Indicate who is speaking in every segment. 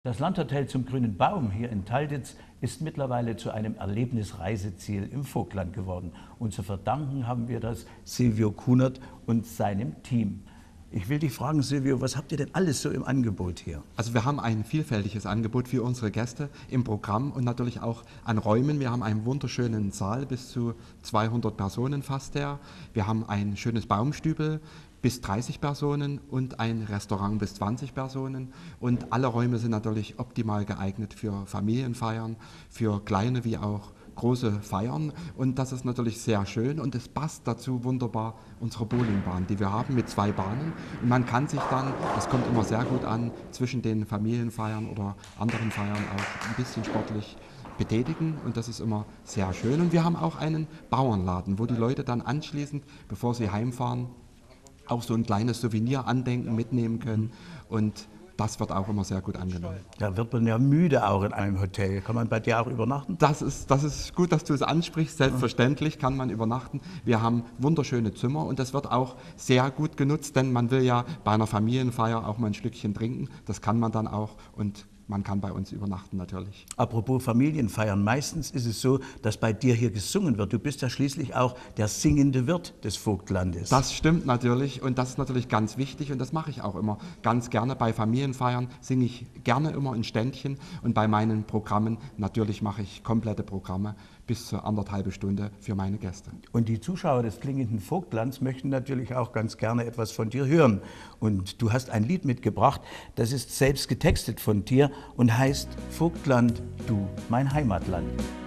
Speaker 1: Das Landhotel zum Grünen Baum hier in Talditz ist mittlerweile zu einem Erlebnisreiseziel im Vogtland geworden. Und zu verdanken haben wir das Silvio Kunert und seinem Team. Ich will dich fragen, Silvio, was habt ihr denn alles so im Angebot hier?
Speaker 2: Also wir haben ein vielfältiges Angebot für unsere Gäste im Programm und natürlich auch an Räumen. Wir haben einen wunderschönen Saal, bis zu 200 Personen fasst der. Wir haben ein schönes Baumstübel, bis 30 Personen und ein Restaurant bis 20 Personen. Und alle Räume sind natürlich optimal geeignet für Familienfeiern, für kleine wie auch große Feiern. Und das ist natürlich sehr schön und es passt dazu wunderbar unsere Bowlingbahn, die wir haben mit 2 Bahnen. Und man kann sich dann, das kommt immer sehr gut an, zwischen den Familienfeiern oder anderen Feiern auch ein bisschen sportlich betätigen und das ist immer sehr schön. Und wir haben auch einen Bauernladen, wo die Leute dann anschließend, bevor sie heimfahren, auch so ein kleines Souvenir-Andenken mitnehmen können und das wird auch immer sehr gut angenommen.
Speaker 1: Da wird man ja müde auch in einem Hotel. Kann man bei dir auch übernachten?
Speaker 2: Das ist gut, dass du es ansprichst. Selbstverständlich kann man übernachten. Wir haben wunderschöne Zimmer und das wird auch sehr gut genutzt, denn man will ja bei einer Familienfeier auch mal ein Stückchen trinken. Das kann man dann auch und man kann bei uns übernachten natürlich.
Speaker 1: Apropos Familienfeiern, meistens ist es so, dass bei dir hier gesungen wird. Du bist ja schließlich auch der singende Wirt des Vogtlandes.
Speaker 2: Das stimmt natürlich und das ist natürlich ganz wichtig und das mache ich auch immer ganz gerne. Bei Familienfeiern singe ich gerne immer ein Ständchen und bei meinen Programmen natürlich mache ich komplette Programme bis zu 1,5 Stunde für meine Gäste.
Speaker 1: Und die Zuschauer des klingenden Vogtlands möchten natürlich auch ganz gerne etwas von dir hören. Und du hast ein Lied mitgebracht, das ist selbst getextet von dir und heißt Vogtland, du mein Heimatland.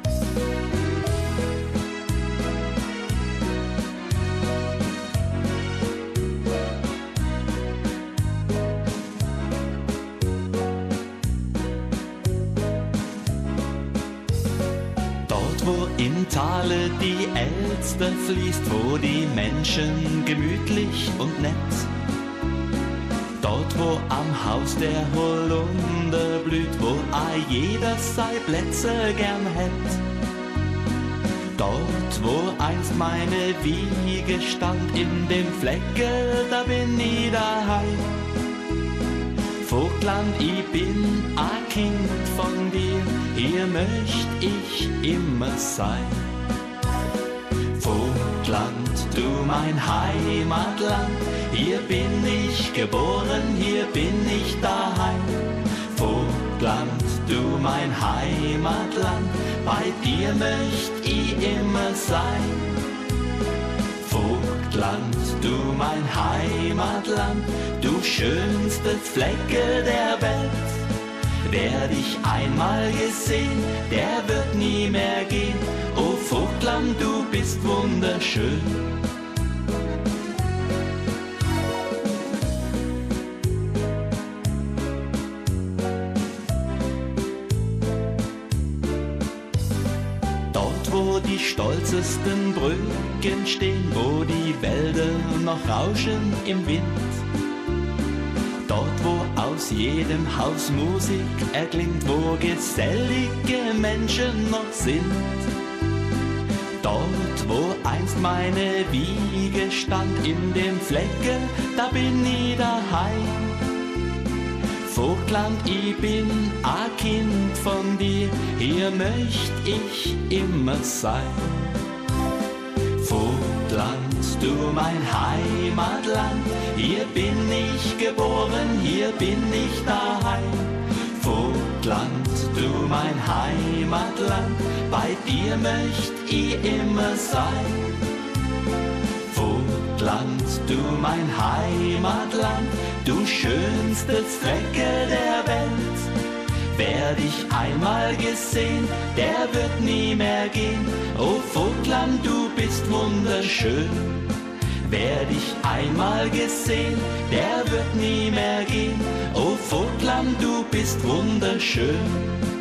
Speaker 3: Wo im Tale die Elster fließt, wo die Menschen gemütlich und nett. Dort, wo am Haus der Holunder blüht, wo jeder sei Plätze gern hätt. Dort, wo einst meine Wiege stand, in dem Flecke, da bin ich daheim. Vogtland, ich bin ein Kind von dir, hier möcht ich immer sein. Vogtland, du mein Heimatland, hier bin ich geboren, hier bin ich daheim. Vogtland, du mein Heimatland, bei dir möcht ich immer sein. Vogtland, du mein Heimatland, du schönste Flecke der Welt. Wer dich einmal gesehen, der wird nie mehr gehen. O Vogtland, du bist wunderschön. Dort, wo die stolzesten Brücken stehen, wo die Wälder noch rauschen im Wind. Dort, wo aus jedem Haus Musik erklingt, wo gesellige Menschen noch sind. Dort, wo einst meine Wiege stand, in dem Flecke, da bin ich daheim. Vogtland, ich bin ein Kind von dir, hier möcht ich immer sein. Vogtland, du mein Heimatland, hier bin ich geboren, hier bin ich daheim. Vogtland, du mein Heimatland, bei dir möcht ich immer sein. Vogtland, du mein Heimatland, du schönstes Flecke der Welt. Wer dich einmal gesehen, der wird nie mehr gehen. O Vogtland, du bist wunderschön. Wer dich einmal gesehen, der wird nie mehr gehen. O Vogtland, du bist wunderschön.